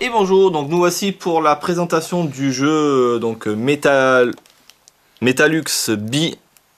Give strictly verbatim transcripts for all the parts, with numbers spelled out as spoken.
Et bonjour, donc nous voici pour la présentation du jeu donc Metal Metalux B.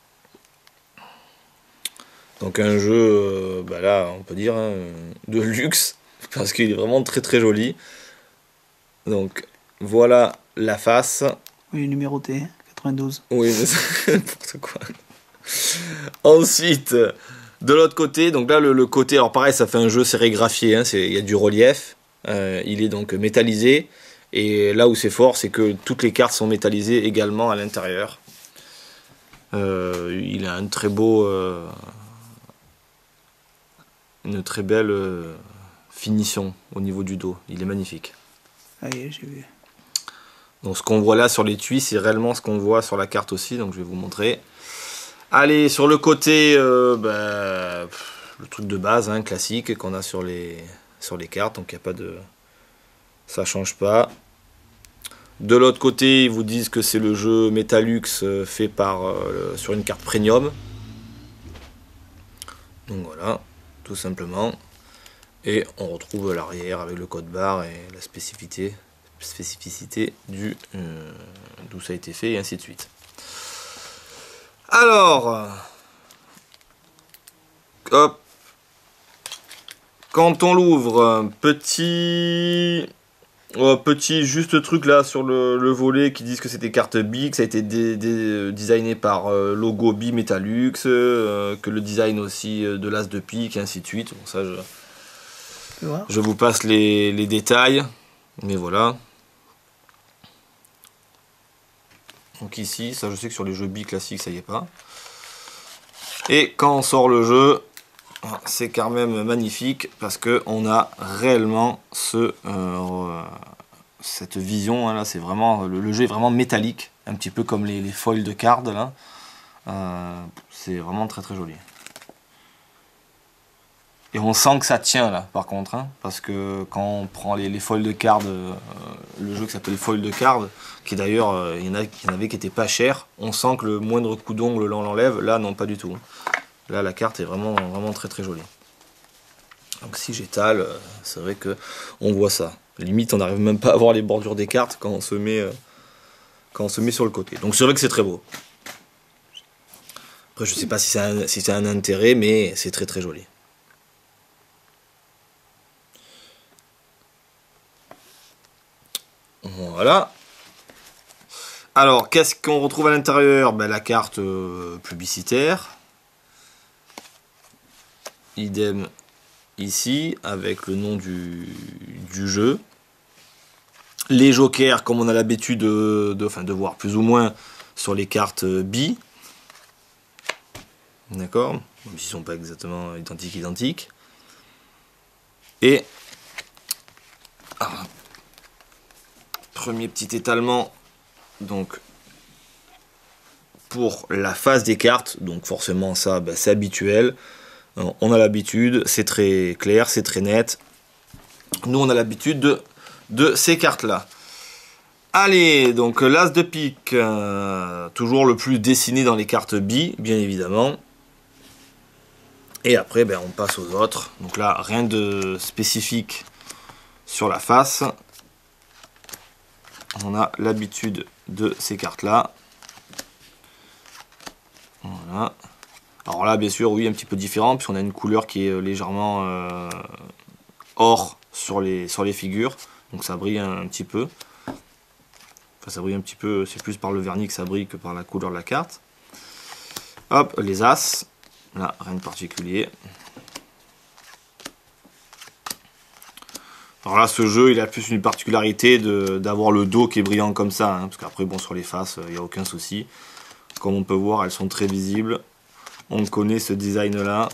Donc un jeu, euh, bah là on peut dire hein, de luxe parce qu'il est vraiment très très joli. Donc voilà la face. Oui, numéroté quatre-vingt-douze. Oui, mais c'est n'importe quoi. Ensuite, de l'autre côté, donc là le, le côté, alors pareil, ça fait un jeu sérigraphié, hein, il y a du relief. Euh, il est donc métallisé. Et là où c'est fort, c'est que toutes les cartes sont métallisées également à l'intérieur. Euh, il a un très beau, euh, une très belle euh, finition au niveau du dos. Il est magnifique. Ah oui, j'ai vu. Donc ce qu'on voit là sur l'étui, c'est réellement ce qu'on voit sur la carte aussi. Donc je vais vous montrer. Allez, sur le côté, euh, bah, le truc de base, hein, classique qu'on a sur les, sur les cartes. Donc il n'y a pas de, ça change pas. De l'autre côté, ils vous disent que c'est le jeu Metalux euh, fait par euh, sur une carte premium. Donc voilà, tout simplement. Et on retrouve l'arrière avec le code barre et la spécificité, spécificité du euh, d'où ça a été fait et ainsi de suite. Alors, hop, quand on l'ouvre, petit. Oh, petit juste truc là sur le, le volet qui disent que c'était carte B, que ça a été dé, dé, designé par euh, logo B Metalux, euh, que le design aussi euh, de l'as de pique et ainsi de suite. Bon, ça je, je vous passe les, les détails, mais voilà. Donc ici, ça je sais que sur les jeux B classiques ça y est pas. Et quand on sort le jeu, c'est quand même magnifique parce que on a réellement ce euh, cette vision hein, là, c'est vraiment le, le jeu est vraiment métallique, un petit peu comme les, les foils de cartes là. Euh, c'est vraiment très très joli. Et on sent que ça tient là par contre, hein, parce que quand on prend les, les foils de cartes, euh, le jeu qui s'appelle foil de cartes, qui d'ailleurs euh, il y en a, il y en avait qui étaient pas chers, on sent que le moindre coup d'ongle l'on l'enlève, là non pas du tout. Là la carte est vraiment vraiment très très jolie. Donc si j'étale, c'est vrai que on voit ça. Limite on n'arrive même pas à voir les bordures des cartes quand on se met, euh, quand on se met sur le côté. Donc c'est vrai que c'est très beau. Après je sais pas si c'est un, si c'est un intérêt, mais c'est très très joli. Voilà. Alors qu'est-ce qu'on retrouve à l'intérieur? Ben, la carte euh, publicitaire. Idem ici avec le nom du, du jeu. Les jokers comme on a l'habitude de, de, enfin, de voir plus ou moins sur les cartes B. D'accord, même s'ils ne sont pas exactement identiques identiques. Et alors, premier petit étalement donc pour la face des cartes, donc forcément ça ben, c'est habituel. On a l'habitude, c'est très clair, c'est très net. Nous on a l'habitude de, de ces cartes là. Allez, donc l'as de pique, euh, toujours le plus dessiné dans les cartes B, bien évidemment. Et après ben, on passe aux autres. Donc là rien de spécifique sur la face. On a l'habitude de ces cartes là. Voilà. Alors là, bien sûr, oui, un petit peu différent, puisqu'on a une couleur qui est légèrement euh, or sur les, sur les figures. Donc ça brille un, un petit peu. Enfin, ça brille un petit peu, c'est plus par le vernis que ça brille que par la couleur de la carte. Hop, les as. Là, rien de particulier. Alors là, ce jeu, il a plus une particularité d'avoir le dos qui est brillant comme ça. Hein, parce qu'après, bon, sur les faces, il n'y a aucun souci. Comme on peut voir, elles sont très visibles. On connaît ce design là.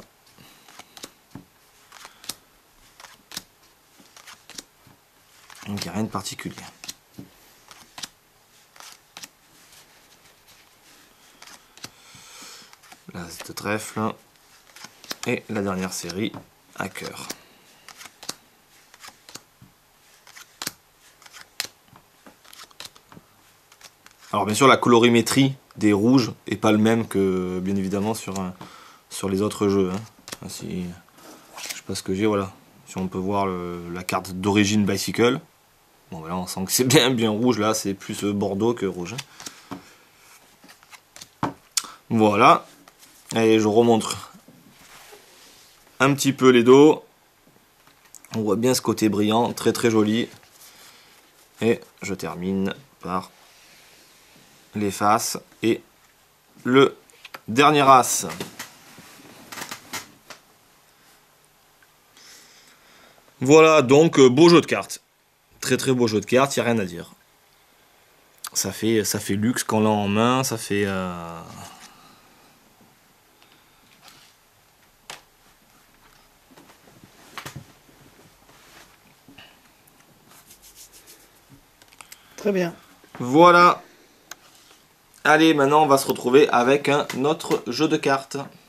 Donc il n'y a rien de particulier. Là c'est trèfle. Et la dernière série à cœur. Alors bien sûr la colorimétrie des rouges est pas le même que bien évidemment sur, un, sur les autres jeux. Hein. Si, je sais pas ce que j'ai, voilà. Si on peut voir le, la carte d'origine Bicycle. Bon, voilà, on sent que c'est bien, bien rouge. Là, c'est plus bordeaux que rouge. Voilà. Allez, je remontre un petit peu les dos. On voit bien ce côté brillant, très très joli. Et je termine par les faces et le dernier as. Voilà, donc beau jeu de cartes. Très très beau jeu de cartes, il n'y a rien à dire. Ça fait, ça fait luxe quand on l'a en main, ça fait... Euh... Très bien. Voilà. Allez, maintenant on va se retrouver avec un autre jeu de cartes.